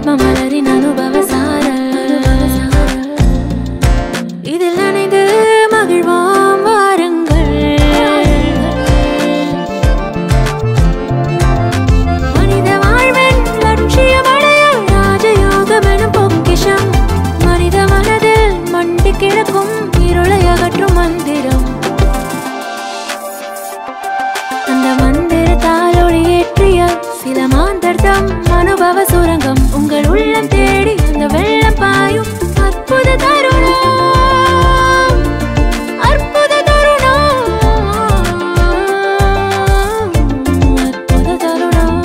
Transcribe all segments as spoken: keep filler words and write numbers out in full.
மலரின் அனுபவ சாரல் இதில் நனைந்து மகிழ்வோம் வாருங்கள். மனித வாழ்வின் லட்சியமடைய ராஜயோகம் எனும் பொக்கிஷம் மனித மனதில் மண்டி கிடக்கும் இருளை அகற்றும் மந்திரம். அந்த மந்திரத்தால் ஒளியேற்றிய சில மாந்தர்தம் அனுபவ சுரங்கம் உங்கள் உள்ளம் தேடி அந்த வெள்ளம் பாயும் அற்புத தருணம், அற்புத தருணம், அற்புத தருணம்.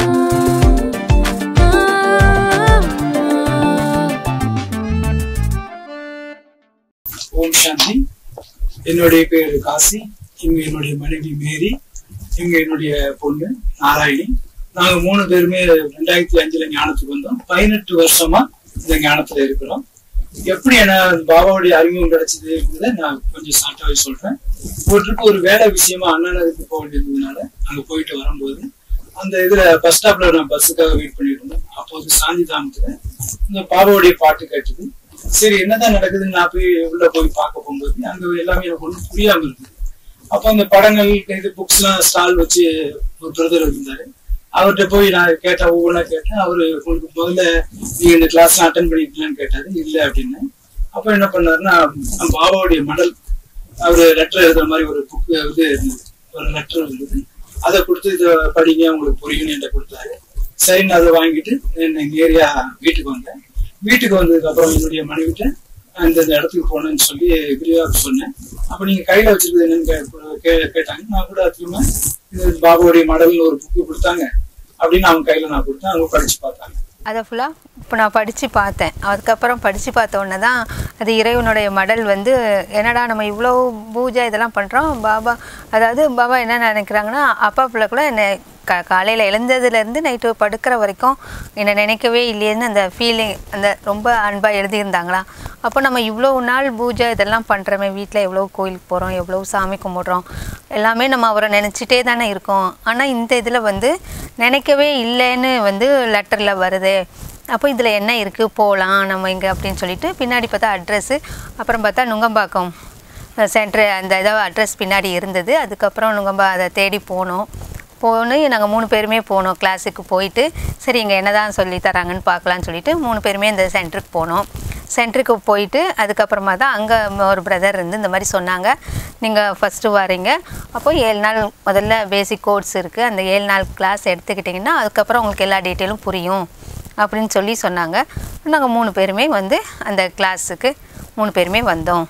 ஓம் சாந்தி. என்னுடைய பேரு காசி. இவங்க என்னுடைய மனைவி மேரி. இவங்க என்னுடைய பொண்ணு நாராயணி. நாங்க மூணு பேருமே ரெண்டாயிரத்தி அஞ்சுல ஞானத்துக்கு வந்தோம். பதினெட்டு வருஷமா இந்த ஞானத்துல இருக்கிறோம். எப்படி என்ன பாபாவுடைய அறிமுகம் கிடைச்சதுன்றத நான் கொஞ்சம் ஷார்ட்டாவே சொல்றேன். ஒரு ட்ரிப் ஒரு வேலை விஷயமா அண்ணனுக்கு போக வேண்டியதுனால அங்க போயிட்டு வரும்போது அந்த இதுல பஸ் ஸ்டாப்ல நான் பஸ்ஸுக்காக வெயிட் பண்ணிட்டு இருந்தேன். அப்போது சாந்தி தாமத்துல இந்த பாபாவுடைய பாட்டு கேட்டது. சரி என்னதான் நடக்குதுன்னு நான் போய் உள்ள போய் பார்க்க போகும்போது அங்க எல்லாமே எனக்கு ஒன்றும் புரியாம இருக்குது. அப்போ அந்த படங்கள் இது புக்ஸ் எல்லாம் ஸ்டால் வச்சு ஒரு பிரதர் இருந்தாரு. அவர்கிட்ட போய் நான் கேட்டேன், ஒவ்வொன்றா கேட்டேன். அவரு உங்களுக்கு முதல்ல நீங்க இந்த கிளாஸ் அட்டன் பண்ணிக்கலான்னு கேட்டாரு. இல்லை அப்படின்னு. அப்ப என்ன பண்ணாருன்னா பாபாவுடைய மடல் அவரு லெட்டர் எழுதுற மாதிரி ஒரு புக் இது இருந்தது, ஒரு லெட்டர் இருந்தது. அதை கொடுத்து இதை படிங்க உங்களுக்கு புரியும்னு என்கிட்ட கொடுத்தாரு. சரின்னு அதை வாங்கிட்டு என்ன நேரியா வீட்டுக்கு வந்தேன். வீட்டுக்கு வந்ததுக்கு அப்புறம் என்னுடைய மனைவிட்ட இந்த இடத்துக்கு போனேன்னு சொல்லி விரிவாக சொன்னேன். அப்ப நீங்க கையில வச்சிருக்கிறது என்னன்னு கேட்டாங்க. நான் கூட திரும்ப இது பாபாவுடைய மடல்னு ஒரு புக்கு கொடுத்தாங்க அப்படின்னு அவங்க கையில நான் கொடுத்தேன். அவங்க படிச்சு பார்த்தாங்க. அதை ஃபுல்லாக இப்போ நான் படித்து பார்த்தேன். அதுக்கப்புறம் படித்து பார்த்த உடனே தான் அது இறைவனுடைய மடல் வந்து என்னடா நம்ம இவ்வளோ பூஜை இதெல்லாம் பண்ணுறோம். பாபா அதாவது பாபா என்ன நினைக்கிறாங்கன்னா அப்பா பிள்ளை கூட என்னை கா காலையில் எழுந்ததுலேருந்து நைட்டு படுக்கிற வரைக்கும் என்னை நினைக்கவே இல்லையேன்னு அந்த ஃபீலிங் அந்த ரொம்ப அன்பாக எழுதியிருந்தாங்களா. அப்போ நம்ம இவ்வளோ நாள் பூஜை இதெல்லாம் பண்ணுறோமே, வீட்டில் எவ்வளோ கோயிலுக்கு போகிறோம், எவ்வளோ சாமி கும்பிட்றோம், எல்லாமே நம்ம அவரை நினச்சிட்டே தானே இருக்கோம். ஆனால் இந்த இதில் வந்து நினைக்கவே இல்லைன்னு வந்து லெட்டரில் வருது. அப்போ இதில் என்ன இருக்குது, போகலாம் நம்ம இங்கே அப்படின்னு சொல்லிட்டு பின்னாடி பார்த்தா அட்ரெஸ்ஸு, அப்புறம் பார்த்தா நுங்கம்பாக்கம் சென்ட்ரு அந்த ஏதாவது அட்ரஸ் பின்னாடி இருந்தது. அதுக்கப்புறம் நுங்கம்பா அதை தேடி போனோம். போன்னு நாங்கள் மூணு பேருமே போனோம். கிளாஸுக்கு போயிட்டு சரி இங்கே என்ன தான் சொல்லி தராங்கன்னு பார்க்கலான்னு சொல்லிட்டு மூணு பேருமே இந்த சென்டருக்கு போனோம். சென்டருக்கு போயிட்டு அதுக்கப்புறமா தான் அங்கே ஒரு பிரதர் இருந்து இந்த மாதிரி சொன்னாங்க, நீங்கள் ஃபஸ்ட்டு வரீங்க, அப்போ ஏழு நாள் முதல்ல பேசிக் கோர்ஸ் இருக்குது, அந்த ஏழு நாள் கிளாஸ் எடுத்துக்கிட்டிங்கன்னா அதுக்கப்புறம் உங்களுக்கு எல்லா டீட்டெயிலும் புரியும் அப்படின்னு சொல்லி சொன்னாங்க. நாங்கள் மூணு பேருமே வந்து அந்த கிளாஸுக்கு மூணு பேருமே வந்தோம்.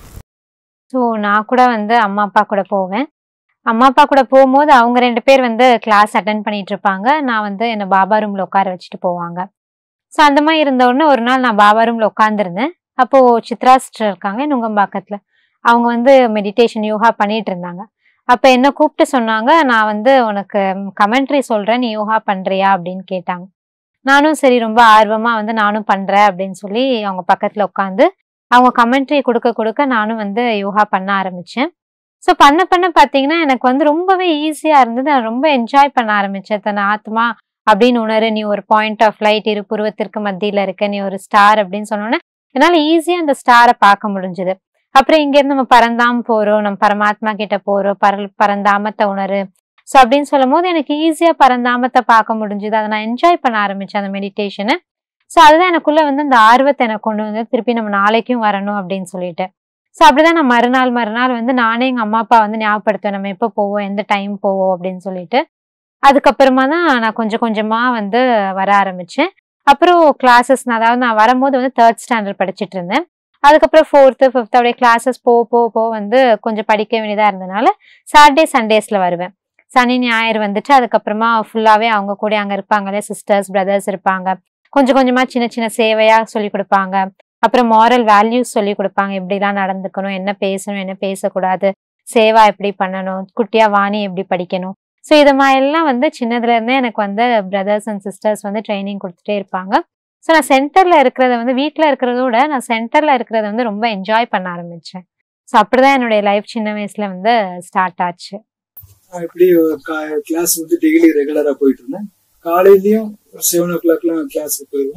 ஸோ நான் கூட வந்து அம்மா அப்பா கூட போவேன். அம்மா அப்பா கூட போகும்போது அவங்க ரெண்டு பேர் வந்து கிளாஸ் அட்டன் பண்ணிட்டு இருப்பாங்க. நான் வந்து என்னை பாபா ரூம்ல உட்கார வச்சுட்டு போவாங்க. ஸோ அந்த மாதிரி இருந்த உடனே ஒரு நாள் நான் பாபா ரூம்ல உட்காந்துருந்தேன். அப்போ சித்ரா சிஸ்டர் இருக்காங்க நுங்கம்பாக்கத்துல, அவங்க வந்து மெடிடேஷன் யோகா பண்ணிட்டு இருந்தாங்க. அப்ப என்ன கூப்பிட்டு சொன்னாங்க, நான் வந்து உனக்கு கமெண்ட்ரி சொல்றேன், நீ யோகா பண்றியா அப்படின்னு கேட்டாங்க. நானும் சரி ரொம்ப ஆர்வமா வந்து நானும் பண்றேன் அப்படின்னு சொல்லி அவங்க பக்கத்துல உட்காந்து அவங்க கமெண்ட்ரி கொடுக்க கொடுக்க நானும் வந்து யோகா பண்ண ஆரம்பிச்சேன். ஸோ பண்ண பண்ண பார்த்தீங்கன்னா எனக்கு வந்து ரொம்பவே ஈஸியா இருந்தது. நான் ரொம்ப என்ஜாய் பண்ண ஆரம்பிச்சேன். தன் ஆத்மா அப்படின்னு உணரு, நீ ஒரு பாயிண்ட் ஆஃப் லைட், இரு புருவத்திற்கு மத்தியில இருக்க, நீ ஒரு ஸ்டார் அப்படின்னு சொன்னோன்னே என்னால ஈஸியா அந்த ஸ்டாரை பார்க்க முடிஞ்சுது. அப்புறம் இங்க இருந்து நம்ம பரந்தாம போறோம், நம்ம பரமாத்மா கிட்ட போறோம், பர பரந்தாமத்தை உணரு. ஸோ அப்படின்னு சொல்லும் போது எனக்கு ஈஸியா பரந்தாமத்தை பார்க்க முடிஞ்சுது. அதை நான் என்ஜாய் பண்ண ஆரம்பிச்சேன் அந்த மெடிடேஷனை. ஸோ அதுதான் எனக்குள்ள வந்து அந்த ஆர்வத்தை எனக்கு கொண்டு வந்து திருப்பி நம்ம நாளைக்கும் வரணும் அப்படின்னு சொல்லிட்டு. ஸோ அப்படிதான் நான் மறுநாள் மறுநாள் வந்து நானே எங்க அம்மா அப்பா வந்து ஞாபகப்படுத்துவேன், நம்ம எப்போ போவோம், எந்த டைம் போவோம் அப்படின்னு சொல்லிட்டு. அதுக்கப்புறமா தான் நான் கொஞ்சம் கொஞ்சமா வந்து வர ஆரம்பிச்சேன். அப்புறம் கிளாஸஸ், அதாவது நான் வரும்போது வந்து தேர்ட் ஸ்டாண்டர்ட் படிச்சுட்டு இருந்தேன். அதுக்கப்புறம் ஃபோர்த்து ஃபிஃப்த் அப்படியே கிளாஸஸ் போ போ போ வந்து கொஞ்சம் படிக்க வேண்டியதா இருந்ததுனால சாட்டர்டே சண்டேஸ்ல வருவேன். சனி ஞாயிறு வந்துட்டு அதுக்கப்புறமா ஃபுல்லாவே அவங்க கூட அங்க இருப்பாங்களே சிஸ்டர்ஸ் பிரதர்ஸ் இருப்பாங்க. கொஞ்சம் கொஞ்சமா சின்ன சின்ன சேவையா சொல்லி கொடுப்பாங்க. அப்புறம் மாரல் வேல்யூஸ் சொல்லி கொடுப்பாங்க, எப்படிலாம் நடந்துக்கணும், என்ன பேசணும், என்ன பேசக்கூடாது, சேவா எப்படி பண்ணணும், குட்டியா வாணி எப்படி படிக்கணும். ஸோ இது மாதிரி எல்லாம் வந்து சின்னதுல இருந்தே எனக்கு வந்து பிரதர்ஸ் அண்ட் சிஸ்டர்ஸ் வந்து ட்ரைனிங் கொடுத்துட்டே இருப்பாங்க. ஸோ நான் சென்டர்ல இருக்கிறத வந்து வீட்டில் இருக்கிறத விட நான் சென்டர்ல இருக்கிறத வந்து ரொம்ப என்ஜாய் பண்ண ஆரம்பிச்சேன். ஸோ அப்படிதான் என்னுடைய லைஃப் சின்ன வயசுல வந்து ஸ்டார்ட் ஆச்சு. இப்படி கிளாஸ் வந்து டெய்லி ரெகுலரா போயிட்டு இருந்தேன். காலையிலயும் செவன் ஓ கிளாக்லாம் கிளாஸுக்கு போயிடுவோம்.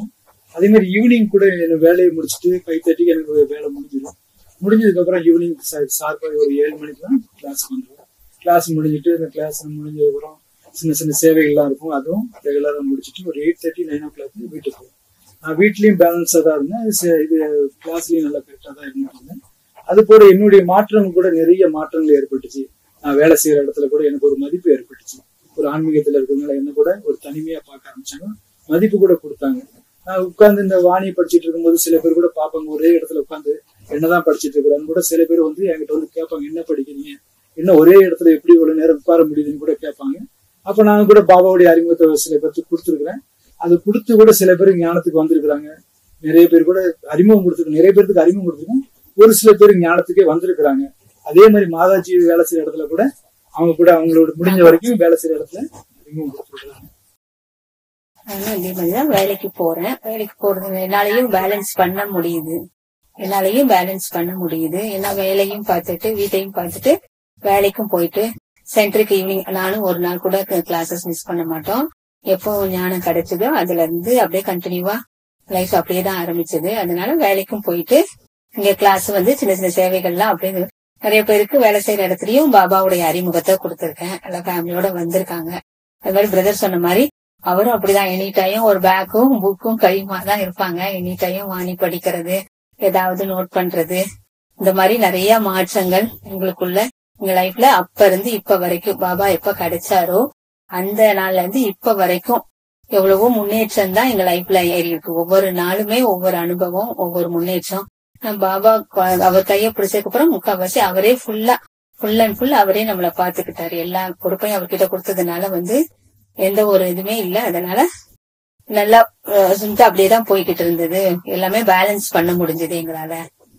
அதே மாதிரி ஈவினிங் கூட எனக்கு வேலையை முடிச்சுட்டு ஃபைவ் தேர்ட்டிக்கு எனக்கு வேலை முடிஞ்சிடும். முடிஞ்சதுக்கு அப்புறம் ஈவினிங் ஷார்ப்பாக ஒரு ஏழு மணிக்கு தான் கிளாஸ்க்கு வந்துடுவேன். கிளாஸ் முடிஞ்சிட்டு இந்த கிளாஸ் முடிஞ்சதுக்கப்புறம் சின்ன சின்ன சேவைகள்லாம் இருக்கும், அதுவும் ரெகுலராக முடிச்சுட்டு ஒரு eight thirty nine o'clock வீட்டுக்கு போவேன். நான் வீட்லேயும் பேலன்ஸாக தான் இருந்தேன், இது கிளாஸ்லேயும் நல்லா கரெக்டாக தான் இருந்தேன். அது போல என்னுடைய மாற்றம் கூட நிறைய மாற்றங்கள் ஏற்பட்டுச்சு. நான் வேலை செய்யற இடத்துல கூட எனக்கு ஒரு மதிப்பு ஏற்பட்டுச்சு. ஒரு ஆன்மீகத்துல இருக்கிறதுனால என்ன கூட ஒரு தனிமையா பார்க்க ஆரம்பிச்சாங்க, மதிப்பு கூட கொடுத்தாங்க. நான் உட்கார்ந்து இந்த வாணியை படிச்சுட்டு இருக்கும்போது சில பேர் கூட பார்ப்பாங்க, ஒரே இடத்துல உட்காந்து என்னதான் படிச்சுட்டு இருக்கிறான்னு கூட சில பேர் வந்து என்கிட்ட வந்து கேட்பாங்க, என்ன படிக்கிறீங்க, என்ன ஒரே இடத்துல எப்படி இவ்வளவு நேரம் உட்கார முடியுதுன்னு கூட கேட்பாங்க. அப்ப நான் கூட பாபாவுடைய அறிமுகத்தை சில பேருக்கு கொடுத்துருக்கிறேன். அது கொடுத்து கூட சில பேர் ஞானத்துக்கு வந்திருக்கிறாங்க. நிறைய பேர் கூட அறிமுகம் கொடுத்துருக்கு, நிறைய பேருக்கு அறிமுகம் கொடுத்துருக்கேன். ஒரு சில பேர் ஞானத்துக்கே வந்திருக்கிறாங்க. அதே மாதிரி மாதாஜி வேலை செய்யற இடத்துல கூட அவங்க கூட அவங்களோட முடிஞ்ச வரைக்கும் வேலை செய்யற இடத்துல அறிமுகம் கொடுத்துருக்காங்க. அதே மாதிரிதான் வேலைக்கு போறேன். வேலைக்கு போறது என்னாலையும் பேலன்ஸ் பண்ண முடியுது என்னாலையும் பேலன்ஸ் பண்ண முடியுது ஏன்னா வேலையும் பார்த்துட்டு வீட்டையும் பார்த்துட்டு வேலைக்கும் போயிட்டு சென்டருக்கு ஈவினிங் நானும் ஒரு நாள் கூட கிளாஸஸ் மிஸ் பண்ண மாட்டோம். எப்போ ஞானம் கிடைச்சதோ அதுல இருந்து அப்படியே கண்டினியூவா லைஃப் அப்படியே தான் ஆரம்பிச்சது. அதனால வேலைக்கும் போயிட்டு இங்க கிளாஸ் வந்து சின்ன சின்ன சேவைகள்லாம் அப்படியே நிறைய பேருக்கு வேலை செய்யற இடத்துலயும் பாபாவுடைய அறிமுகத்தை கொடுத்திருக்கேன். எல்லாம் ஃபேமிலியோட வந்திருக்காங்க. அது மாதிரி பிரதர் சொன்ன மாதிரி அவரும் அப்படிதான் எனி டைம் ஒரு பேக்கும் புக்கும் கையுமா தான் இருப்பாங்க. எனி டைம் வாணி படிக்கிறது, ஏதாவது நோட் பண்றது, இந்த மாதிரி நிறைய மாற்றங்கள் எங்களுக்குள்ள எங்க லைஃப்ல அப்ப இருந்து இப்ப வரைக்கும் பாபா எப்ப கிடைச்சாரோ அந்த நாள்ல இருந்து இப்ப வரைக்கும் எவ்வளவோ முன்னேற்றம் தான் எங்க லைஃப்ல ஏறி இருக்கு. ஒவ்வொரு நாளுமே ஒவ்வொரு அனுபவம், ஒவ்வொரு முன்னேற்றம். பாபா அவர் கைய பிடிச்சதுக்கு அப்புறம் முக்கால்வாசி அவரே ஃபுல்லா ஃபுல் அண்ட் ஃபுல் அவரே நம்மளை பாத்துக்கிட்டாரு. எல்லா பொறுப்பையும் அவர்கிட்ட கொடுத்ததுனால வந்து எந்த ஒரு இதுவுமே இல்ல. அதனால நல்லா அப்படியேதான் போய்கிட்டு இருந்தது. எல்லாமே பேலன்ஸ் பண்ண முடிஞ்சது எங்களால.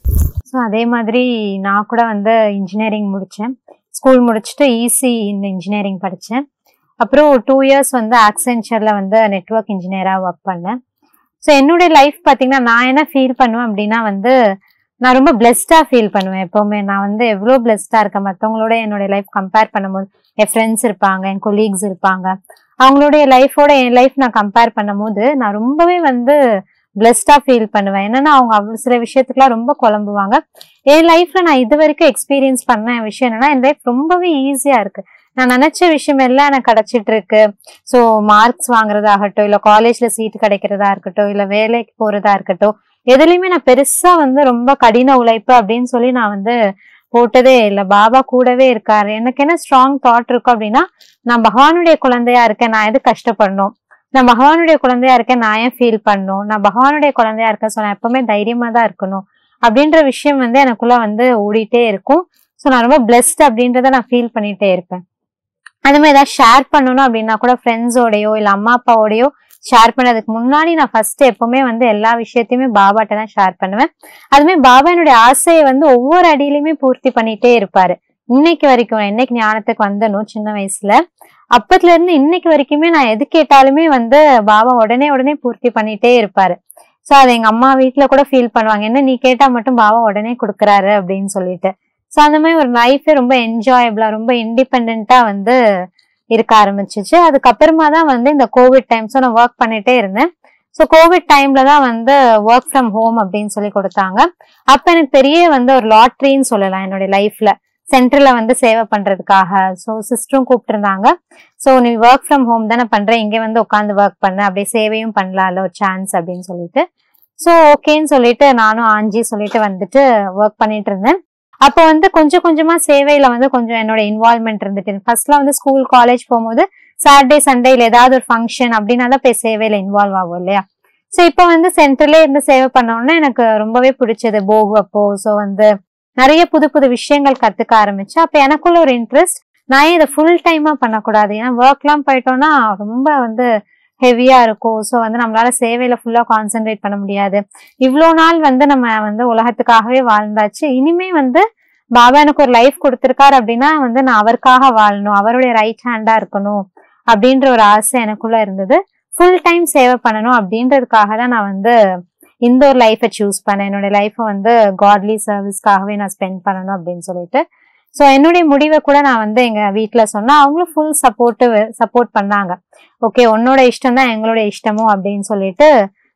ஸோ அதே மாதிரி நான் கூட வந்து இன்ஜினியரிங் முடித்தேன். ஸ்கூல் முடிச்சுட்டு ஈசி இந்த இன்ஜினியரிங் படித்தேன். அப்புறம் டூ இயர்ஸ் வந்து ஆக்சென்ச்சரில் வந்து நெட்வொர்க் இன்ஜினியராக ஒர்க் பண்ணேன். ஸோ என்னுடைய லைஃப் பார்த்தீங்கன்னா நான் என்ன ஃபீல் பண்ணுவேன் அப்படின்னா வந்து நான் ரொம்ப பிளெஸ்டாக ஃபீல் பண்ணுவேன். எப்போவுமே நான் வந்து எவ்வளோ பிளெஸ்டாக இருக்கேன். மற்றவங்களோட என்னுடைய லைஃப் கம்பேர் பண்ணும்போது என் ஃப்ரெண்ட்ஸ் இருப்பாங்க, என் கொலீக்ஸ் இருப்பாங்க, அவங்களுடைய லைஃபோட என் லைஃப் நான் கம்பேர் பண்ணும் போது நான் ரொம்பவே வந்து பிளெஸ்டா ஃபீல் பண்ணுவேன். என்னன்னா அவங்க அவ்வளவு சில விஷயத்துக்குலாம் ரொம்ப குழம்புவாங்க. என் லைஃப்ல நான் இது வரைக்கும் எக்ஸ்பீரியன்ஸ் பண்ண விஷயம் என்னன்னா என் லைஃப் ரொம்பவே ஈஸியா இருக்கு. நான் நினைச்ச விஷயம் எல்லாம் எனக்கு கிடைச்சிட்டு இருக்கு. ஸோ மார்க்ஸ் வாங்குறதாகட்டும், இல்ல காலேஜ்ல சீட் கிடைக்கிறதா இருக்கட்டும், இல்ல வேலைக்கு போறதா இருக்கட்டும், எதுலையுமே நான் பெருசா வந்து ரொம்ப கடின உழைப்பு அப்படின்னு சொல்லி நான் வந்து போட்டதே இல்லை. பாபா கூடவே இருக்காரு. எனக்கு என்ன ஸ்ட்ராங் தாட் இருக்கும் அப்படின்னா நான் பகவானுடைய குழந்தையா இருக்கேன், நான் எது கஷ்டப்படணும், நான் பகவானுடைய குழந்தையா இருக்கேன், நான் ஏன் ஃபீல் பண்ணணும், நான் பகவானுடைய குழந்தையா இருக்கேன், ஸோ நான் எப்பவுமே தைரியமா தான் இருக்கணும் அப்படின்ற விஷயம் வந்து எனக்குள்ள வந்து ஓடிட்டே இருக்கும். ஸோ நான் ரொம்ப பிளெஸ்ட் அப்படின்றத நான் ஃபீல் பண்ணிட்டே இருப்பேன். அது மாதிரி ஏதாவது ஷேர் பண்ணணும் அப்படின்னா கூட ஃப்ரெண்ட்ஸோடையோ இல்ல அம்மா அப்பாவோடையோ ஷேர் பண்ணதுக்கு முன்னாடி நான் ஃபர்ஸ்ட் எப்பவுமே வந்து எல்லா விஷயத்தையுமே பாபாட்ட தான் ஷேர் பண்ணுவேன். அதுமே பாபா என்னுடைய ஆசையை வந்து ஒவ்வொரு அடியிலுமே பூர்த்தி பண்ணிட்டே இருப்பாரு. இன்னைக்கு வரைக்கும் என்னைக்கு ஞானத்துக்கு வந்தனும் சின்ன வயசுல அப்பத்துல இருந்து இன்னைக்கு வரைக்குமே நான் எது கேட்டாலுமே வந்து பாபா உடனே உடனே பூர்த்தி பண்ணிட்டே இருப்பாரு. சோ அது எங்க அம்மா வீட்டுல கூட ஃபீல் பண்ணுவாங்க, என்ன நீ கேட்டா மட்டும் பாபா உடனே கொடுக்குறாரு அப்படின்னு சொல்லிட்டு. சோ அந்த மாதிரி ஒரு லைஃபே ரொம்ப என்ஜாயபிளா ரொம்ப இண்டிபெண்டா வந்து இருக்க ஆரம்பிச்சிச்சு. அதுக்கப்புறமா தான் வந்து இந்த கோவிட் டைம்ஸ் நான் ஒர்க் பண்ணிட்டே இருந்தேன். ஸோ கோவிட் டைம்ல தான் வந்து ஒர்க் ஃப்ரம் ஹோம் அப்படின்னு சொல்லி கொடுத்தாங்க. அப்ப எனக்கு பெரிய வந்து ஒரு லாட்ரின்னு சொல்லலாம் என்னுடைய லைஃப்ல. சென்டர்ல வந்து சேவை பண்றதுக்காக ஸோ சிஸ்டரும் கூப்பிட்டுருந்தாங்க. ஸோ நீ ஒர்க் ஃப்ரம் ஹோம் தானே பண்ற, இங்கே வந்து உட்காந்து ஒர்க் பண்ண, அப்படியே சேவையும் பண்ணலாம்ல ஒரு சான்ஸ் அப்படின்னு சொல்லிட்டு. ஸோ ஓகேன்னு சொல்லிட்டு நானும் ஆஞ்சி சொல்லிட்டு வந்துட்டு ஒர்க் பண்ணிட்டு இருந்தேன். அப்போ வந்து கொஞ்சம் கொஞ்சமா சேவையில வந்து கொஞ்சம் என்னோட இன்வால்மெண்ட் இருந்துட்டு, ஃபர்ஸ்ட்ல வந்து ஸ்கூல் காலேஜ் போகும்போது சாட்டர்டே சண்டேல ஏதாவது ஒரு ஃபங்க்ஷன் அப்படின்னா தான் போய் சேவையில இன்வால்வ் ஆகும் இல்லையா. ஸோ இப்போ வந்து சென்டர்ல இருந்து சேவை பண்ணோம்னா எனக்கு ரொம்பவே பிடிச்சது போகு. அப்போ ஸோ வந்து நிறைய புது புது விஷயங்கள் கத்துக்க ஆரம்பிச்சு. அப்ப எனக்குள்ள ஒரு இன்ட்ரெஸ்ட், நான் இதை ஃபுல் டைமா பண்ணக்கூடாது, ஏன்னா ஒர்க் எல்லாம் போயிட்டோம்னா ரொம்ப வந்து ஹெவியா இருக்கும். ஸோ வந்து நம்மளால சேவையில ஃபுல்லா கான்சென்ட்ரேட் பண்ண முடியாது. இவ்வளோ நாள் வந்து நம்ம வந்து உலகத்துக்காகவே வாழ்ந்தாச்சு, இனிமே வந்து பாபா எனக்கு ஒரு லைஃப் கொடுத்திருக்காரு அப்படின்னா வந்து நான் அவருக்காக வாழணும், அவருடைய ரைட் ஹேண்டா இருக்கணும் அப்படின்ற ஒரு ஆசை எனக்குள்ள இருந்தது. ஃபுல் டைம் சேவை பண்ணணும் அப்படின்றதுக்காக தான் நான் வந்து இந்த ஒரு லைஃபை சூஸ் பண்ணேன். என்னுடைய லைஃபை வந்து காட்லி சர்வீஸ்க்காகவே நான் ஸ்பெண்ட் பண்ணணும் அப்படின்னு சொல்லிட்டு. ஸோ என்னுடைய முடிவை கூட நான் வந்து எங்க வீட்டுல சொன்னா அவங்களும் ஃபுல் சப்போர்ட்டு சப்போர்ட் பண்ணாங்க. ஓகே உன்னோட இஷ்டம் தான் எங்களோட இஷ்டமும் அப்படின்னு சொல்லிட்டு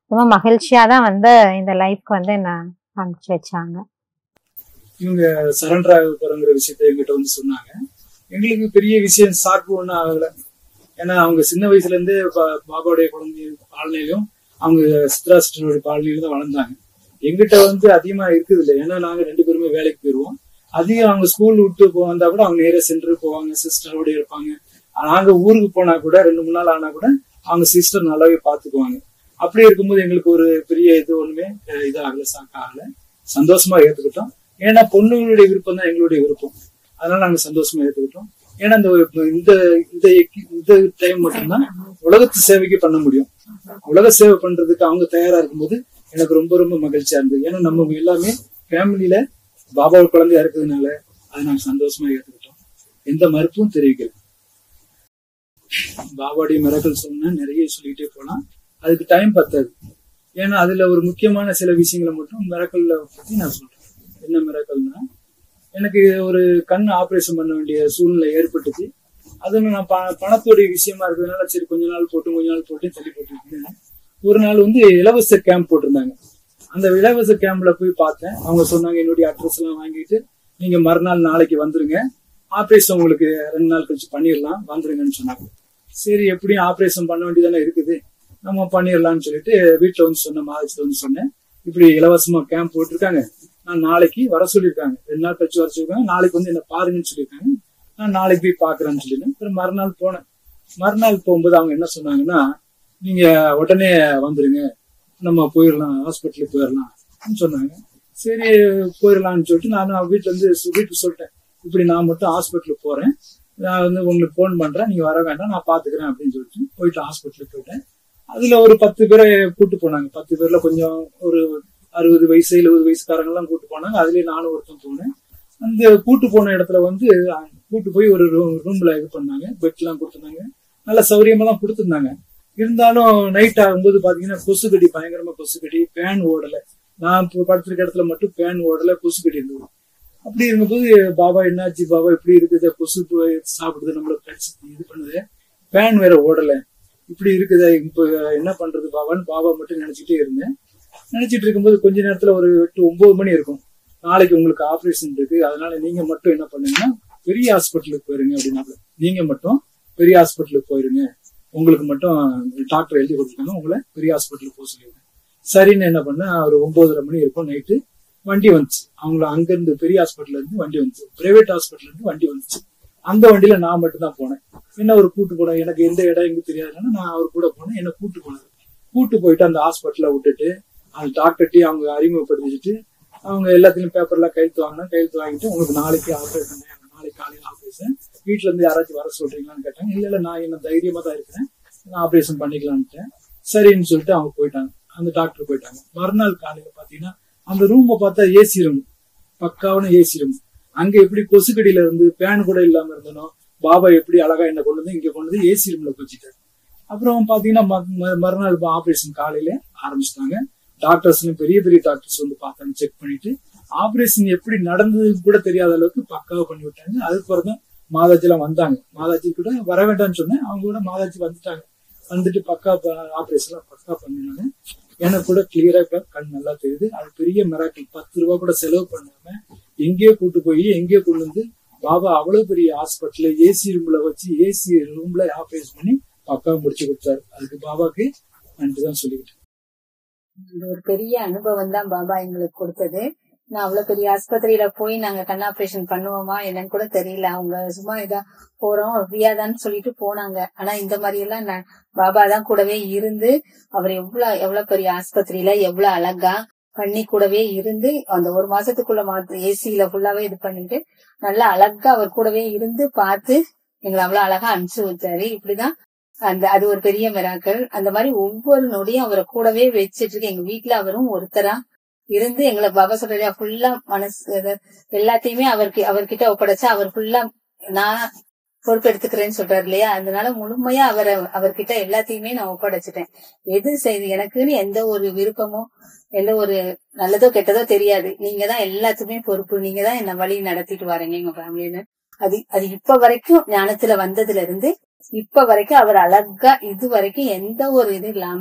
ரொம்ப மகிழ்ச்சியா தான் வந்து இந்த லைஃப்க்கு வந்து என்ன அனுப்பிச்சு வச்சாங்க. இவங்க சரண்டர் ஆக போறங்கிற விஷயத்த எங்கிட்ட வந்து சொன்னாங்க. எங்களுக்கு பெரிய விஷயம் சாக்கு ஒன்றும் ஆகல. ஏன்னா அவங்க சின்ன வயசுல இருந்தே பாபாவுடைய குழந்தை பாலனையிலும் அவங்க சித்ரா சிஸ்டருடைய பாலனையிலும் தான் வளர்ந்தாங்க. எங்கிட்ட வந்து அதிகமா இருக்குது இல்லை. ஏன்னா நாங்க ரெண்டு பேருமே வேலைக்கு போயிடுவோம். அதிகம் அவங்க ஸ்கூல் விட்டு வந்தா கூட அவங்க நேரா சென்டர் போவாங்க, சிஸ்டரோட இருப்பாங்க. நாங்க ஊருக்கு போனா கூட ரெண்டு மூணு நாள் ஆனா கூட அவங்க சிஸ்டர் நல்லாவே பாத்துக்குவாங்க. அப்படி இருக்கும்போது எங்களுக்கு ஒரு பெரிய இது ஒண்ணுமே இதாகல, சாக்க ஆகல. சந்தோஷமா ஏத்துக்கிட்டோம். ஏன்னா பொண்ணுங்களுடைய விருப்பம் தான் எங்களுடைய விருப்பம். அதனால நாங்க சந்தோஷமா ஏத்துக்கிட்டோம். ஏன்னா இந்த இந்த இந்த டைம் மட்டும்தான் உலகத்து சேவைக்கு பண்ண முடியும். உலக சேவை பண்றதுக்கு அவங்க தயாரா இருக்கும்போது எனக்கு ரொம்ப ரொம்ப மகிழ்ச்சியா இருந்தது. ஏன்னா நம்ம எல்லாமே ஃபேமிலியில பாபா குழந்தையா இருக்கிறதுனால அதை நாங்க சந்தோஷமா ஏத்துக்கிட்டோம். எந்த மறுப்பும் தெரிவிக்கல. பாபாவுடைய மிராக்கிள் சொன்னா நிறைய சொல்லிட்டே போலாம், அதுக்கு டைம் பத்தாது. ஏன்னா அதுல ஒரு முக்கியமான சில விஷயங்களை மட்டும் மிராக்கிள்ல பத்தி நான் சொல்றேன். என்ன மிராக்கிள்னா, எனக்கு ஒரு கண் ஆபரேஷன் பண்ண வேண்டிய சூழ்நிலை ஏற்பட்டுச்சு. அது நான் ப பணத்தோடைய விஷயமா இருக்கிறதுனால சரி கொஞ்ச நாள் போட்டு கொஞ்ச நாள் போட்டு தள்ளி போட்டு ஒரு நாள் வந்து இலவச கேம்ப் போட்டிருந்தாங்க. அந்த இலவச கேம்ப்ல போய் பார்த்தேன். அவங்க சொன்னாங்க என்னுடைய அட்ரஸ் எல்லாம் வாங்கிட்டு நீங்க மறுநாள் நாளைக்கு வந்துருங்க, ஆபரேஷன் உங்களுக்கு ரெண்டு நாள் கழிச்சு பண்ணிடலாம் வந்துருங்கன்னு சொன்னாங்க. சரி எப்படியும் ஆபரேஷன் பண்ண வேண்டியதானே இருக்குது, நம்ம பண்ணிடலாம்னு சொல்லிட்டு வீட்டுல வந்து சொன்ன மாதத்துல வந்து சொன்னேன். இப்படி இலவசமா கேம்ப் போட்டிருக்காங்க, நான் நாளைக்கு வர சொல்லியிருக்காங்க, ரெண்டு நாள் கழிச்சு வர சொல்லியிருக்காங்க, நாளைக்கு வந்து என்ன பாருங்கன்னு சொல்லியிருக்காங்க, நான் நாளைக்கு போய் பாக்குறேன்னு சொல்லிட்டேன். அப்புறம் மறுநாள் போனேன். மறுநாள் போகும்போது அவங்க என்ன சொன்னாங்கன்னா, நீங்க உடனே வந்துருங்க, நம்ம போயிடலாம், ஹாஸ்பிட்டலுக்கு போயிடலாம் சொன்னாங்க. சரி போயிடலாம்னு சொல்லிட்டு நான் வீட்டுல இருந்து வீட்டுக்கு சொல்லிட்டேன், இப்படி நான் மட்டும் ஹாஸ்பிட்டலுக்கு போறேன், நான் வந்து உங்களுக்கு போன் பண்றேன், நீங்க வர வேண்டாம், நான் பாத்துக்கிறேன் அப்படின்னு சொல்லிட்டு போயிட்டு ஹாஸ்பிட்டலுக்கு போயிட்டேன். அதுல ஒரு பத்து பேரை கூட்டு போனாங்க. பத்து பேர்ல கொஞ்சம் ஒரு அறுபது வயசு எழுபது வயசுக்காரங்க எல்லாம் கூட்டு போனாங்க. அதுலயே நானும் ஒருத்தன் போனேன். அந்த கூட்டு போன இடத்துல வந்து கூட்டு போய் ஒரு ரூம்ல இது பண்ணாங்க, பெட் எல்லாம் கொடுத்துருந்தாங்க, நல்ல சௌகரியமா தான் கொடுத்துருந்தாங்க. இருந்தாலும் நைட் ஆகும்போது பாத்தீங்கன்னா கொசுக்கடி, பயங்கரமா கொசுக்கடி, பேன் ஓடல. நான் படுத்திருக்க இடத்துல மட்டும் பேன் ஓடல, கொசுக்கடி இருந்தது. அப்படி இருக்கும்போது பாபா என்னாச்சு பாபா இப்படி இருக்குது, கொசு சாப்பிடுது, நம்மள கடிச்சு இது பண்ணுது, பேன் வேற ஓடல, இப்படி இருக்குதா, இப்ப என்ன பண்றது பாபான்னு பாபா மட்டும் நினைச்சிட்டே இருந்தேன். நினைச்சிட்டு இருக்கும்போது கொஞ்ச நேரத்துல ஒரு எட்டு ஒன்பது மணி இருக்கும். நாளைக்கு உங்களுக்கு ஆபரேஷன் இருக்கு, அதனால நீங்க மட்டும் என்ன பண்ணுங்கன்னா பெரிய ஹாஸ்பிட்டலுக்கு போயிருங்க அப்படின்னாங்க. நீங்க மட்டும் பெரிய ஹாஸ்பிட்டலுக்கு போயிருங்க, உங்களுக்கு மட்டும் டாக்டர் எழுதி கொடுத்துருக்காங்க, உங்களை பெரிய ஹாஸ்பிட்டலுக்கு போக சொல்லியிருக்கேன். சரின்னு என்ன பண்ண, ஒரு ஒன்பதரை மணி இருக்கும் நைட்டு, வண்டி வந்துச்சு. அவங்கள அங்க இருந்து பெரிய ஹாஸ்பிட்டல்ல இருந்து வண்டி வந்துச்சு, பிரைவேட் ஹாஸ்பிட்டல்ல இருந்து வண்டி வந்துச்சு. அந்த வண்டியில நான் மட்டும் தான் போனேன். என்ன ஒரு கூட்டு போனேன், எனக்கு எந்த இடம் எங்க தெரியாதுன்னா நான் அவர் கூட போனேன். என்ன கூட்டு போனது, கூட்டு போயிட்டு அந்த ஹாஸ்பிட்டல்ல விட்டுட்டு அந்த டாக்டர்ட்டையும் அவங்க அறிமுகப்படுத்திட்டு அவங்க எல்லாத்தையும் பேப்பர்லாம் கையெழுத்து வாங்கினா, கையெழுத்து வாங்கிட்டு உங்களுக்கு நாளைக்கு ஆபரேஷன், நாளைக்கு காலையில ஆபரேஷன், வீட்டுல இருந்து யாராச்சும் வர சொல்றீங்களான்னு கேட்டாங்க. இல்ல இல்ல நான் என்ன தைரியமா தான் இருக்கிறேன், நான் ஆபரேஷன் பண்ணிக்கலான்ட்டேன். சரின்னு சொல்லிட்டு அவங்க போயிட்டாங்க, அந்த டாக்டர் போயிட்டாங்க. மறுநாள் காலையில பாத்தீங்கன்னா அந்த ரூமை பார்த்தா ஏசி ரூம், பக்காவான ஏசி ரூம். அங்க எப்படி கொசுக்கடியில இருந்து பேன் கூட இல்லாம இருந்தனோ, பாபா எப்படி அழகா என்ன கொண்டு வந்து இங்க கொண்டு வந்து ஏசி ரூம்ல வச்சுட்டாரு. அப்புறம் பாத்தீங்கன்னா மறுநாள் ஆபரேஷன் காலையில ஆரம்பிச்சிட்டாங்க. டாக்டர்ஸ்லயும் பெரிய பெரிய டாக்டர்ஸ் வந்து பார்த்தாங்க, செக் பண்ணிட்டு ஆபரேஷன் எப்படி நடந்தது கூட தெரியாத அளவுக்கு பக்காவா பண்ணி விட்டாங்க. அதுக்கப்புறம் தான் மாதாஜி எல்லாம் வந்தாங்க. மாதாஜி கூட வர வேண்டாம்னு சொன்னேன், அவங்க கூட மாதாஜி வந்துட்டாங்க. வந்துட்டு பக்கா ஆபரேஷன் பக்கா பண்ணினாங்க. எனக்கு கூட கிளியரா கண் நல்லா தெரியுது. அது பெரிய மிராக்கிள். பத்து ரூபா கூட செலவு பண்ணாம எங்கேயோ கூட்டு போய் எங்கேயோ கொண்டு வந்து பாபா அவ்வளவு பெரிய ஹாஸ்பிட்டல்ல ஏசி ரூம்ல வச்சு ஏசி ரூம்ல ஆபரேஷன் பண்ணி பக்காவா முடிச்சு கொடுத்தாரு. அதுக்கு பாபாக்கு நன்றிதான் சொல்லிக்கிட்டேன். இது ஒரு பெரிய அனுபவம் தான் பாபா எங்களுக்கு கொடுத்தது. நான் அவ்வளவு பெரிய ஆஸ்பத்திரியில போய் நாங்க கண் ஆபரேஷன் பண்ணுவோமா என்னன்னு கூட தெரியல. அவங்க சும்மா இதா போறோம் ஃப்ரீயாதான்னு சொல்லிட்டு போனாங்க. ஆனா இந்த மாதிரி எல்லாம் நான் பாபா தான் கூடவே இருந்து, அவர் எவ்வளவு எவ்வளவு பெரிய ஆஸ்பத்திரியில எவ்வளவு அழகா பண்ணி கூடவே இருந்து அந்த ஒரு மாசத்துக்குள்ள மாத்து ஏசியில ஃபுல்லாவே இது பண்ணிட்டு நல்லா அழகா அவர் கூடவே இருந்து பார்த்து எங்களை அவ்வளவு அழகா அனுப்பிச்சு வச்சாரு. இப்படிதான் அந்த அது ஒரு பெரிய மிராக்கள். அந்த மாதிரி ஒவ்வொரு நொடியும் அவரை கூடவே வச்சிட்டு இருக்கு. எங்க வீட்டுல அவரும் ஒருத்தரா இருந்து எங்களை பாபா சொல்றா ஃபுல்லா மனசு எல்லாத்தையுமே அவருக்கு அவர்கிட்ட ஒப்படைச்சா அவர் ஃபுல்லா நான் பொறுப்பெடுத்துக்கிறேன்னு சொல்றாரு இல்லையா. அதனால முழுமையா அவரை அவர்கிட்ட எல்லாத்தையுமே நான் ஒப்படைச்சிட்டேன். எது செய்து எனக்குன்னு எந்த ஒரு விருப்பமோ எந்த ஒரு நல்லதோ கெட்டதோ தெரியாது, நீங்க தான் எல்லாத்துக்குமே பொறுப்பு, நீங்க தான் என்ன வழி நடத்திட்டு வரீங்க எங்க ஃபேமிலின்னு. அது அது இப்ப வரைக்கும் ஞானத்துல வந்ததுல இருந்து இப்ப வரைக்கும் அவர் அழகா இது வரைக்கும் எந்த ஒரு இது இல்லாம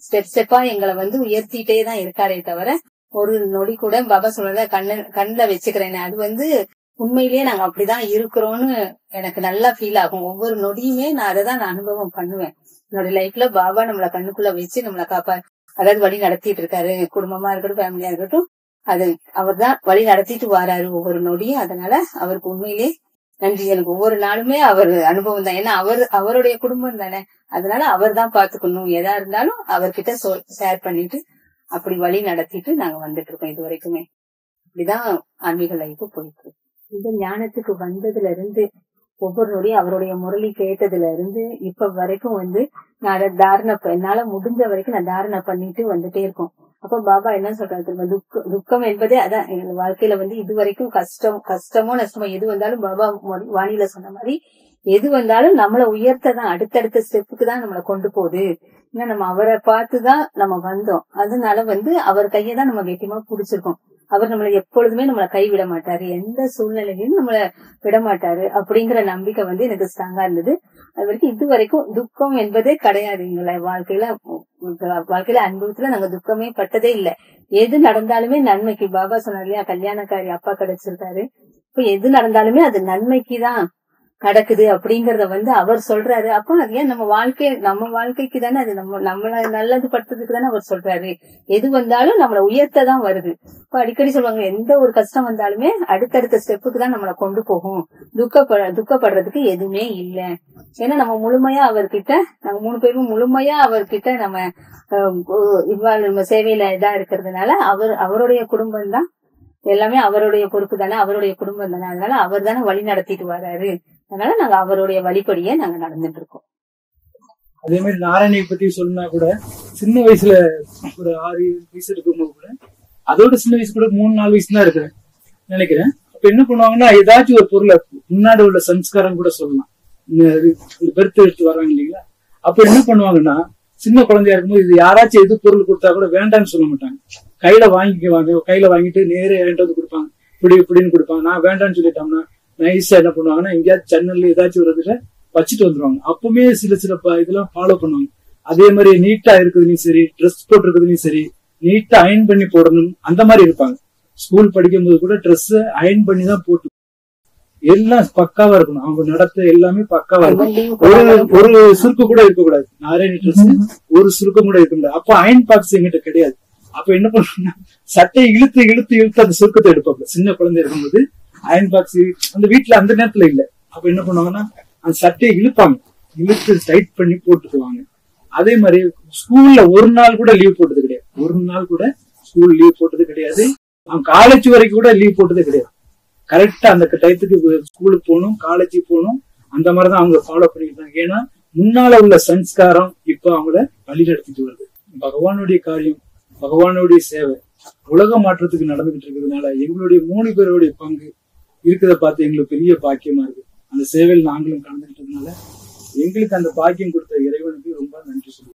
ஸ்டெப் ஸ்டெப்பா எங்களை வந்து உயர்த்திட்டே தான் இருக்காரே தவிர ஒரு நொடி கூட பாபா சொல்றத கண்ண கண்ணுல வச்சுக்கிறேன். அது வந்து உண்மையிலேயே நாங்க அப்படிதான் இருக்கிறோம்னு எனக்கு நல்லா ஃபீல் ஆகும். ஒவ்வொரு நொடியுமே நான் அதை தான் நான் அனுபவம் பண்ணுவேன். என்னோட லைஃப்ல பாபா நம்மள கண்ணுக்குள்ள வச்சு நம்மளை காப்பா அதாவது வழி நடத்திட்டு இருக்காரு. குடும்பமா இருக்கட்டும், ஃபேமிலியா இருக்கட்டும், அது அவர் தான் வழி நடத்திட்டு வராரு ஒவ்வொரு நொடியும். அதனால அவருக்கு உண்மையிலே நன்றி. எனக்கு ஒவ்வொரு நாளுமே அவர் அனுபவம் தான். ஏன்னா அவர் அவருடைய குடும்பம் தானே, அதனால அவர் தான் பாத்துக்கணும். எதா இருந்தாலும் அவர்கிட்ட ஷேர் பண்ணிட்டு அப்படி வழி நடத்திட்டு நாங்க வந்துட்டு இருக்கோம். இது வரைக்குமே இப்படிதான் ஆன்மீக லைஃப் போயிட்டு இருக்கு. இந்த ஞானத்துக்கு வந்ததுல இருந்து ஒவ்வொரு நொடியும் அவருடைய முரளி கேட்டதுல இருந்து இப்ப வரைக்கும் வந்து நான் அதை தாரணை என்னால முடிஞ்ச வரைக்கும் நான் தாரணை பண்ணிட்டு வந்துட்டே இருக்கோம். அப்ப பாபா என்ன சொல்றாரு தெரியுமா, துக்கம் துக்கம் என்பதே அதான் எங்க வாழ்க்கையில வந்து இது வரைக்கும் கஷ்டம் கஷ்டமோ நஷ்டமோ எது வந்தாலும் பாபா வாணியில சொன்ன மாதிரி எது வந்தாலும் நம்மளை உயர்த்ததான், அடுத்தடுத்த ஸ்டெப்புக்கு தான் நம்மளை கொண்டு போகுது. ஏன்னா நம்ம அவரை பார்த்துதான் நம்ம வந்தோம். அதனால வந்து அவர் கையை தான் நம்ம கெட்டியமா புடிச்சிருக்கோம். அவர் நம்மளை எப்பொழுதுமே நம்மளை கைவிட மாட்டாரு, எந்த சூழ்நிலையிலும் நம்மளை விட மாட்டாரு அப்படிங்கிற நம்பிக்கை வந்து எனக்கு ஸ்ட்ராங்கா இருந்தது. அது வரைக்கும் இது வரைக்கும் துக்கம் என்பதே கிடையாது. எங்களை வாழ்க்கையில வாழ்க்கையில அனுபவத்துல நாங்க துக்கமே பட்டதே இல்லை. எது நடந்தாலுமே நன்மைக்கு. பாபா சொன்னார் இல்லையா, கல்யாணக்காரி அப்பா கிடைச்சிருக்காரு. இப்ப எது நடந்தாலுமே அது நன்மைக்குதான் நடக்குது அப்படிங்கறத வந்து அவர் சொல்றாரு. அப்ப அது ஏன் நம்ம வாழ்க்கை நம்ம வாழ்க்கைக்கு தானே அது, நம்ம நம்மள நல்லது படுறதுக்கு தானே அவர் சொல்றாரு. எது வந்தாலும் நம்மளை உயர்த்ததான் வருது. இப்ப அடிக்கடி சொல்லுவாங்க, எந்த ஒரு கஷ்டம் வந்தாலுமே அடுத்தடுத்த ஸ்டெப்புக்கு தான் நம்மளை கொண்டு போகும், துக்கப்ப துக்கப்படுறதுக்கு எதுவுமே இல்லை. ஏன்னா நம்ம முழுமையா அவர்கிட்ட நம்ம மூணு பேரும் முழுமையா அவர்கிட்ட நம்ம இவ்வாறு நம்ம சேவையில இதா இருக்கிறதுனால அவர் அவருடைய குடும்பம் தான் எல்லாமே, அவருடைய பொறுப்பு தானே, அவருடைய குடும்பம் தானே. அதனால அவர் தானே வழி நடத்திட்டு வர்றாரு. அதனால நாங்க அவருடைய வழிபடியே நாங்க நடந்துட்டு இருக்கோம். அதே மாதிரி நாராயணியை பத்தி சொன்னா கூட சின்ன வயசுல ஒரு ஆறு ஏழு வயசு இருக்கும்போது கூட அதோட சின்ன வயசு கூட மூணு நாலு வயசு தான் இருக்கிறேன் நினைக்கிறேன். அப்ப என்ன பண்ணுவாங்கன்னா ஏதாச்சும் ஒரு பொருளை முன்னாடி உள்ள சம்ஸ்காரம் கூட சொல்லலாம், இந்த பெருத்து எடுத்து வர்றாங்க இல்லைங்களா. அப்ப என்ன பண்ணுவாங்கன்னா சின்ன குழந்தையா இருக்கும்போது இது யாராச்சும் எது பொருள் கொடுத்தா கூட வேண்டாம்னு சொல்ல மாட்டாங்க. கையில வாங்கிக்குவாங்க, கையில வாங்கிட்டு நேரே என்கிட்ட வந்து கொடுப்பாங்க, இப்படி இப்படின்னு கொடுப்பாங்க. நான் வேண்டாம்னு சொல்லிட்டோம்னா நைஸா என்ன பண்ணுவாங்கன்னா எங்கேயாச்சும் சென்னல்ல ஏதாச்சும் ஒரு இதுல வச்சுட்டு வந்துருவாங்க. அப்பவுமே சில சில இதெல்லாம் ஃபாலோ பண்ணுவாங்க. அதே மாதிரி நீட்டா இருக்குதுலையும் சரி, ட்ரெஸ் போட்டிருக்குதுலையும் சரி, நீட்டா அயன் பண்ணி போடணும் அந்த மாதிரி இருப்பாங்க. ஸ்கூல் படிக்கும் போது கூட ட்ரெஸ் அயன் பண்ணி தான் போட்டு எல்லாம் பக்காவா இருக்கணும். அவங்க நடத்த எல்லாமே பக்காவா இருக்கும். ஒரு ஒரு சுருக்கு கூட இருக்கக்கூடாது. நாராயணி ட்ரெஸ் ஒரு சுருக்கம் கூட இருக்க முடியாது. அப்ப அயன் பாக்ஸ் எங்கிட்ட கிடையாது. அப்ப என்ன பண்ணுவோம்னா சட்டையை இழுத்து இழுத்து இழுத்து அந்த சுருக்கத்தை எடுப்பாங்க. சின்ன குழந்தை இருக்கும்போது அயன் பாக்ஸ் அந்த வீட்டுல அந்த நேரத்துல இல்ல. அப்ப என்ன பண்ணுவாங்கன்னா அந்த சட்டையை இழுப்பாங்க, இழுத்து டைட் பண்ணி போட்டுக்குவாங்க. அதே மாதிரி ஸ்கூல்ல ஒரு நாள் கூட லீவ் போட்டது கிடையாது. ஒரு நாள் கூட ஸ்கூல் லீவ் போட்டது கிடையாது. அவன் காலேஜ் வரைக்கும் கூட லீவ் போட்டது கிடையாது. கரெக்டா அந்த டயத்துக்கு ஸ்கூலுக்கு போகணும், காலேஜுக்கு போகணும், அந்த மாதிரிதான் அவங்க ஃபாலோ பண்ணிக்கிட்டாங்க. ஏன்னா முன்னால உள்ள சன்ஸ்காரம் இப்ப அவங்கள வழி நடத்திட்டு வருது. பகவானுடைய காரியம், பகவானுடைய சேவை உலக மாற்றத்துக்கு நடந்துகிட்டு இருக்கிறதுனால எங்களுடைய மூணு பேருடைய பங்கு இருக்கிறத பார்த்து எங்களுக்கு பெரிய பாக்கியமா இருக்கு. அந்த சேவையில் நாங்களும் கலந்துகிட்டதுனால எங்களுக்கு அந்த பாக்கியம் கொடுத்த இறைவனுக்கு ரொம்ப நன்றி சொல்லுவோம்.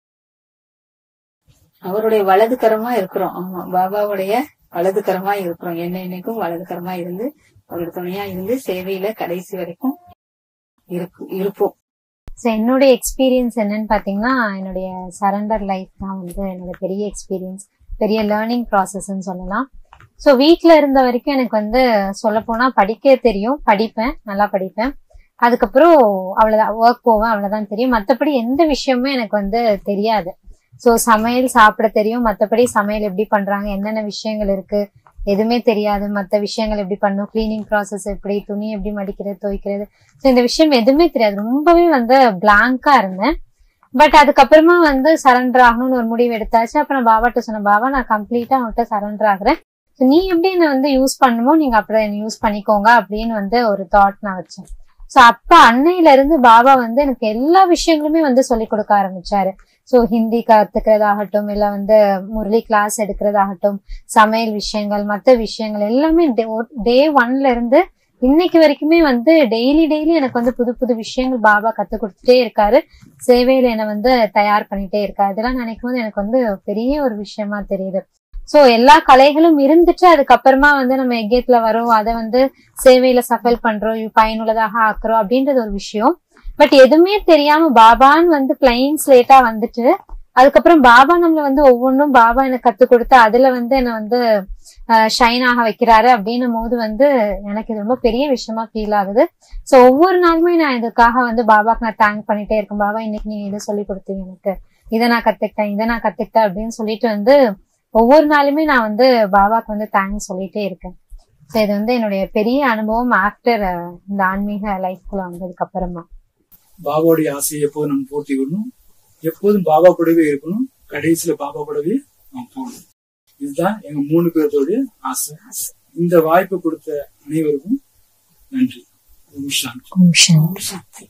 அவருடைய வலதுகரமா இருக்கிறோம். ஆமா, பாபாவுடைய வலதுகரமா இருக்கிறோம். என்ன என்னைக்கும் வலதுகரமா இருந்து அவருடைய துணையா இருந்து சேவையில கடைசி வரைக்கும் இருப்போம். ஸோ என்னுடைய எக்ஸ்பீரியன்ஸ் என்னன்னு பார்த்தீங்கன்னா, என்னுடைய சரண்டர் லைஃப் தான் வந்து என்னோட பெரிய எக்ஸ்பீரியன்ஸ், பெரிய லேர்னிங் ப்ராசஸ்ன்னு சொல்லலாம். ஸோ வீட்டில் இருந்த வரைக்கும் எனக்கு வந்து சொல்லப்போனால் படிக்க தெரியும், படிப்பேன், நல்லா படிப்பேன். அதுக்கப்புறம் அவ்வளோதான், ஒர்க் போவேன், அவ்வளோதான் தெரியும். மற்றபடி எந்த விஷயமுமே எனக்கு வந்து தெரியாது. ஸோ சமையல் சாப்பிட தெரியும், மற்றபடி சமையல் எப்படி பண்றாங்க, என்னென்ன விஷயங்கள் இருக்கு எதுவுமே தெரியாது. மற்ற விஷயங்கள் எப்படி பண்ணும், கிளீனிங் ப்ராசஸ் எப்படி, துணி எப்படி மடிக்கிறது, துவைக்கிறது, ஸோ இந்த விஷயம் எதுவுமே தெரியாது. ரொம்பவே வந்து பிளாங்கா இருந்தேன். பட் அதுக்கப்புறமா வந்து சரண்டர் ஆகணும்னு ஒரு முடிவு எடுத்தாச்சு. அப்ப நான் பாபாட்ட சொன்னேன், பாபா நான் கம்ப்ளீட்டா அவன்கிட்ட சரண்டர் ஆகுறேன், நீ எப்படி என்ன வந்து யூஸ் பண்ணுமோ நீங்க அப்படியே என்ன யூஸ் பண்ணிக்கோங்க அப்படின்னு வந்து ஒரு தாட் நான் வச்சேன். சோ அப்ப அன்னையில இருந்து பாபா வந்து எனக்கு எல்லா விஷயங்களுமே வந்து சொல்லி கொடுக்க ஆரம்பிச்சாரு. சோ ஹிந்தி கத்துக்கிறதாகட்டும், இல்ல வந்து முரளி கிளாஸ் எடுக்கிறதாகட்டும், சமையல் விஷயங்கள், மற்ற விஷயங்கள் எல்லாமே டே ஒன்ல இருந்து இன்னைக்கு வரைக்குமே வந்து டெய்லி டெய்லி எனக்கு வந்து புது புது விஷயங்கள் பாபா கத்து கொடுத்துட்டே இருக்காரு. சேவையில என்னை வந்து தயார் பண்ணிட்டே இருக்காரு. இதெல்லாம் நினைக்கும் போது எனக்கு வந்து பெரிய ஒரு விஷயமா தெரியுது. சோ எல்லா கலைகளும் இருந்துட்டு அதுக்கப்புறமா வந்து நம்ம எக்கேத்துல வரோம், அதை வந்து சேவையில சஃபல் பண்றோம், பயனுள்ளதாக ஆக்குறோம் அப்படின்றது ஒரு விஷயம். பட் எதுவுமே தெரியாம பாபான்னு வந்து பிளைன் ஸ்லேட்டா வந்துட்டு அதுக்கப்புறம் பாபா நம்மள வந்து ஒவ்வொன்றும் பாபா எனக்கு கத்து கொடுத்து அதுல வந்து என்ன வந்து ஷைன் ஆக வைக்கிறாரு அப்படின்னும் போது வந்து எனக்கு இது ரொம்ப பெரிய விஷயமா ஃபீல் ஆகுது. சோ ஒவ்வொரு நாளுமே நான் இதுக்காக வந்து பாபாக்கு நான் தேங்க் பண்ணிட்டே இருக்கேன். பாபா இன்னைக்கு நீங்க இதை சொல்லி கொடுத்தீங்க, எனக்கு இதை நான் கத்துக்கிட்டேன், இதை நான் கத்துக்கிட்டேன் அப்படின்னு சொல்லிட்டு வந்து ஒவ்வொரு நாளுமே நான் வந்து பாபாக்கு வந்து தேங்க்ஸ் சொல்லிட்டே இருக்கேன். சோ இது வந்து என்னுடைய பெரிய அனுபவம் ஆஃப்டர் இந்த ஆன்மீக லைஃப்குள்ள வந்ததுக்கு அப்புறமா. பாபாவுடைய ஆசையை எப்போதும் நம்ம பூர்த்தி பண்ணணும், எப்போதும் பாபா கூடவே இருக்கணும், கடைசியில பாபா கூடவே நம்ம போகணும். இதுதான் எங்க மூணு பேர்த்தோடைய ஆசை. இந்த வாய்ப்பு கொடுத்த அனைவருக்கும் நன்றி. ஓம் சாந்தி. ஓம் சாந்தி.